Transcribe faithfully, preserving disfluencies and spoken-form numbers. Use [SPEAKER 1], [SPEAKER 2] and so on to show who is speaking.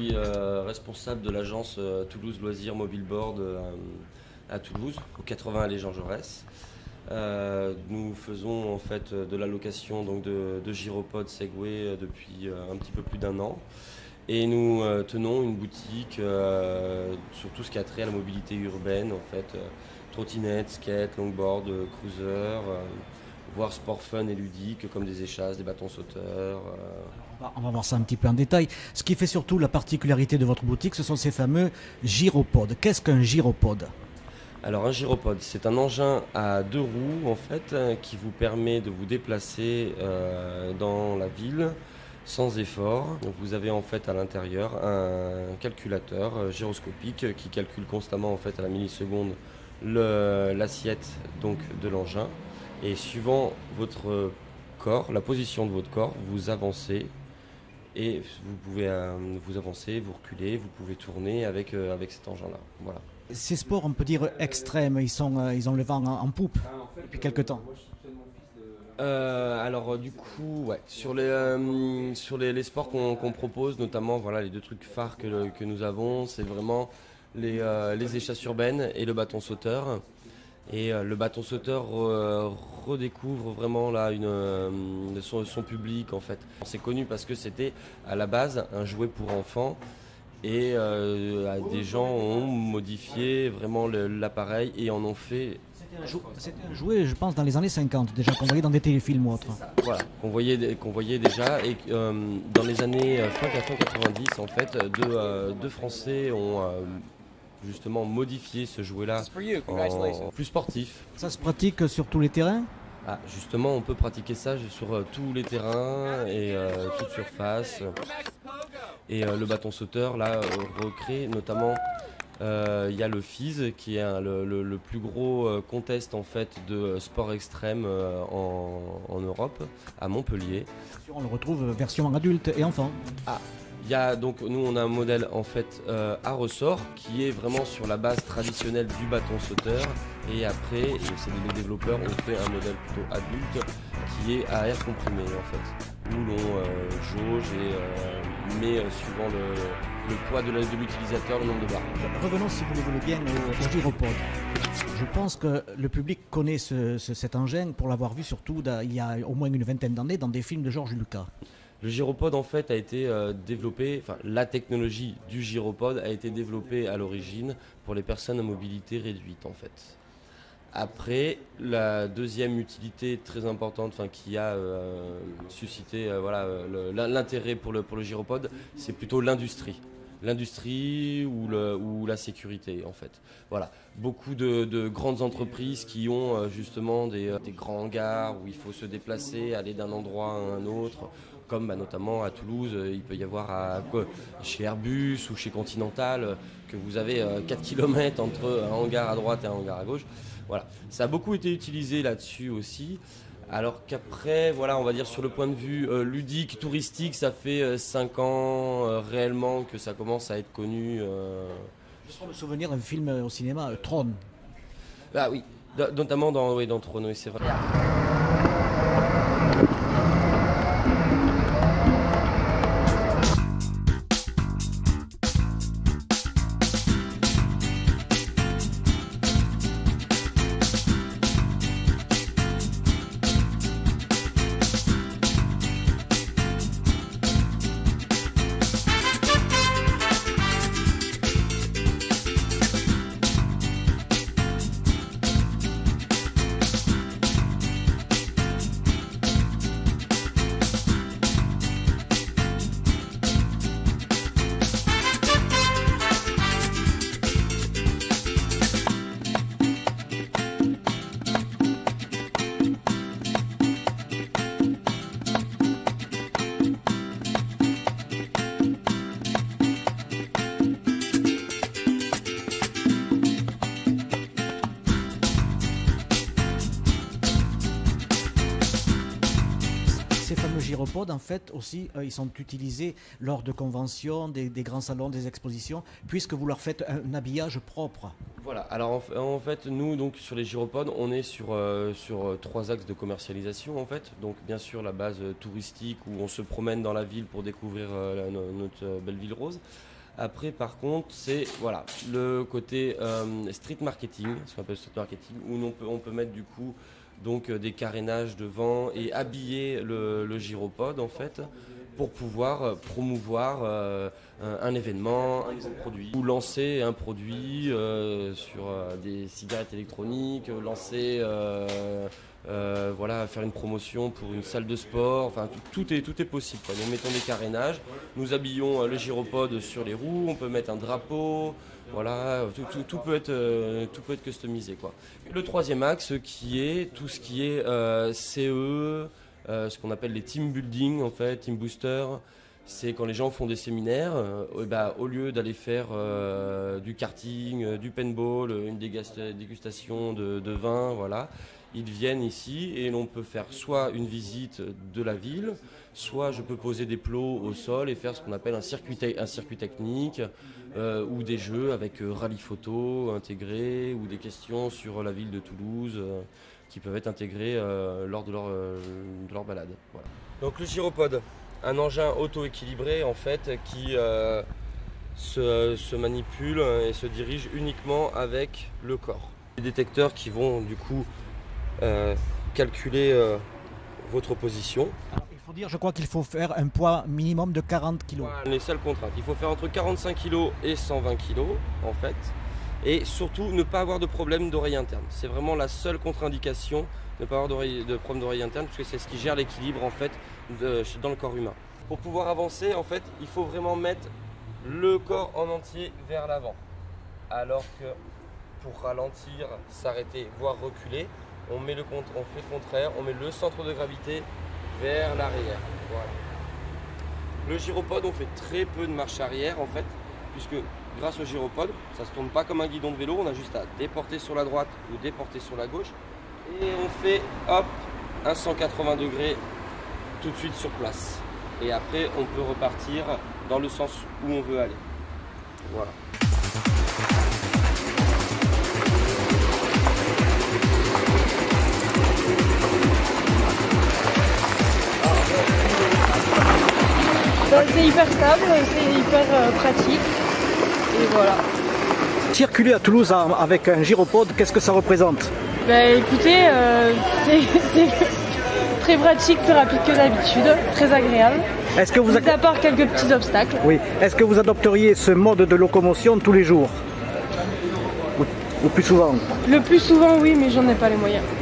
[SPEAKER 1] suis euh, responsable de l'agence euh, Toulouse Loisirs Mobile Board euh, à Toulouse, au quatre-vingts allée Jean Jaurès. Euh, nous faisons en fait de la location donc de, de gyropodes Segway depuis euh, un petit peu plus d'un an. Et nous euh, tenons une boutique euh, sur tout ce qui a trait à la mobilité urbaine, en fait, euh, trottinette, skate, longboard, euh, cruiser, euh, voire sport fun et ludique comme des échasses, des bâtons sauteurs. Euh.
[SPEAKER 2] On va voir ça un petit peu en détail. Ce qui fait surtout la particularité de votre boutique, ce sont ces fameux gyropodes. Qu'est-ce qu'un gyropode ?
[SPEAKER 1] Alors un gyropode, c'est un engin à deux roues en fait, hein, qui vous permet de vous déplacer euh, dans la ville sans effort. Donc vous avez en fait à l'intérieur un calculateur euh, gyroscopique qui calcule constamment en fait à la milliseconde le, l'assiette donc de l'engin. Et suivant votre corps, la position de votre corps, vous avancez et vous pouvez euh, vous avancer, vous reculer, vous pouvez tourner avec, euh, avec cet engin-là. Voilà.
[SPEAKER 2] Ces sports, on peut dire extrêmes, ils, sont, euh, ils ont le vent en, en poupe depuis quelques temps.
[SPEAKER 1] Euh, alors euh, du coup, ouais, sur les, euh, sur les, les sports qu'on, qu'on propose, notamment voilà, les deux trucs phares que, que nous avons, c'est vraiment les, euh, les échasses urbaines et le bâton sauteur. Et euh, le bâton sauteur euh, redécouvre vraiment là une, euh, son, son public en fait. C'est connu parce que c'était à la base un jouet pour enfants. Et euh, des gens ont modifié vraiment le, l'appareil et en ont fait...
[SPEAKER 2] C'était un, jou- c'était un jouet, je pense, dans les années cinquante, déjà, qu'on voyait dans des téléfilms ou autres.
[SPEAKER 1] Voilà, qu'on voyait, qu'on voyait déjà. Et euh, dans les années fin quatre-vingt-dix, en fait, deux, euh, deux Français ont euh, justement modifié ce jouet-là en plus sportif.
[SPEAKER 2] Ça se pratique sur tous les terrains ?
[SPEAKER 1] Ah, justement, on peut pratiquer ça sur euh, tous les terrains et euh, toute surface. Et euh, le bâton sauteur, là, euh, recrée notamment, il euh, y a le F I S, qui est un, le, le, le plus gros euh, contest en fait, de sport extrême euh, en, en Europe, à Montpellier.
[SPEAKER 2] On le retrouve version adulte et enfant.
[SPEAKER 1] Ah, il y a donc, nous, on a un modèle en fait euh, à ressort qui est vraiment sur la base traditionnelle du bâton sauteur. Et après, et c'est les développeurs ont fait un modèle plutôt adulte qui est à air comprimé en fait, où l'on euh, jauge et euh, met euh, suivant le, le poids de, la, de l'utilisateur le nombre de barres.
[SPEAKER 2] Revenons, si vous le voulez bien, au, au gyropode. Je pense que le public connaît ce, ce, cet engin pour l'avoir vu surtout il y a au moins une vingtaine d'années dans des films de George Lucas.
[SPEAKER 1] Le gyropode en fait a été euh, développé, enfin la technologie du gyropode a été développée à l'origine pour les personnes à mobilité réduite en fait. Après, la deuxième utilité très importante, enfin, qui a euh, suscité euh, voilà, le, l'intérêt pour le, pour le gyropode, c'est plutôt l'industrie. L'industrie ou, le, ou la sécurité en fait. Voilà. Beaucoup de, de grandes entreprises qui ont euh, justement des, des grands hangars où il faut se déplacer, aller d'un endroit à un autre, comme bah, notamment à Toulouse, euh, il peut y avoir à, quoi, chez Airbus ou chez Continental, euh, que vous avez euh, quatre kilomètres entre un hangar à droite et un hangar à gauche. Voilà. Ça a beaucoup été utilisé là-dessus aussi. Alors qu'après, voilà, on va dire sur le point de vue euh, ludique, touristique, ça fait euh, cinq ans euh, réellement que ça commence à être connu. Euh...
[SPEAKER 2] Je crois me souvenir d'un film au cinéma, euh, Tron.
[SPEAKER 1] Ah oui, D- notamment dans, oui, dans Tron, oui, c'est vrai.
[SPEAKER 2] Ces fameux gyropodes, en fait, aussi, euh, ils sont utilisés lors de conventions, des, des grands salons, des expositions, puisque vous leur faites un, un habillage propre.
[SPEAKER 1] Voilà, alors en, en fait, nous, donc, sur les gyropodes, on est sur, euh, sur euh, trois axes de commercialisation, en fait. Donc, bien sûr, la base euh, touristique, où on se promène dans la ville pour découvrir euh, la, no- notre euh, belle ville rose. Après, par contre, c'est voilà, le côté euh, street marketing, ce qu'on appelle street marketing, où on peut, on peut mettre du coup donc, des carénages devant et habiller le, le gyropode en fait, pour pouvoir promouvoir euh, un, un événement, un nouveau produit, ou lancer un produit euh, sur euh, des cigarettes électroniques, lancer... Euh, Euh, voilà, faire une promotion pour une salle de sport, enfin tout, tout est, tout est possible. Quoi. Nous mettons des carénages, nous habillons euh, le gyropode sur les roues, on peut mettre un drapeau, voilà, tout, tout, tout, peut, être, euh, tout peut être customisé. Quoi. Le troisième axe qui est tout ce qui est euh, C E, euh, ce qu'on appelle les team building en fait, team booster. C'est quand les gens font des séminaires, euh, bah, au lieu d'aller faire euh, du karting, euh, du paintball, une dégustation de, de vin, voilà. Ils viennent ici et l'on peut faire soit une visite de la ville, soit je peux poser des plots au sol et faire ce qu'on appelle un circuit, un circuit technique euh, ou des jeux avec euh, rallye photo intégrés ou des questions sur la ville de Toulouse euh, qui peuvent être intégrés euh, lors de leur, euh, de leur balade. Voilà. Donc le gyropode, un engin auto-équilibré en fait qui euh, se, se manipule et se dirige uniquement avec le corps. Des détecteurs qui vont du coup Euh, calculer euh, votre position.
[SPEAKER 2] Alors, il faut dire, je crois qu'il faut faire un poids minimum de quarante kilos.
[SPEAKER 1] Voilà, les seules contraintes. Il faut faire entre quarante-cinq kilos et cent vingt kilos en fait. Et surtout ne pas avoir de problème d'oreille interne. C'est vraiment la seule contre-indication, ne pas avoir de problème d'oreille interne, puisque c'est ce qui gère l'équilibre en fait de, dans le corps humain. Pour pouvoir avancer, en fait, il faut vraiment mettre le corps en entier vers l'avant. Alors que pour ralentir, s'arrêter, voire reculer, on, met le, on fait le contraire, on met le centre de gravité vers l'arrière. Voilà. Le gyropode, on fait très peu de marche arrière en fait, puisque grâce au gyropode, ça ne se tourne pas comme un guidon de vélo, on a juste à déporter sur la droite ou déporter sur la gauche. Et on fait hop, un cent quatre-vingts degrés tout de suite sur place. Et après, on peut repartir dans le sens où on veut aller. Voilà.
[SPEAKER 3] C'est hyper stable, c'est hyper euh, pratique et voilà.
[SPEAKER 2] Circuler à Toulouse avec un gyropode, qu'est-ce que ça représente?
[SPEAKER 3] Bah écoutez, euh, c'est très pratique, plus rapide que d'habitude, très agréable. Est-ce que vous à part quelques petits obstacles.
[SPEAKER 2] Oui. Est-ce que vous adopteriez ce mode de locomotion tous les jours? Ou, ou plus souvent?
[SPEAKER 3] Le plus souvent oui, mais j'en ai pas les moyens.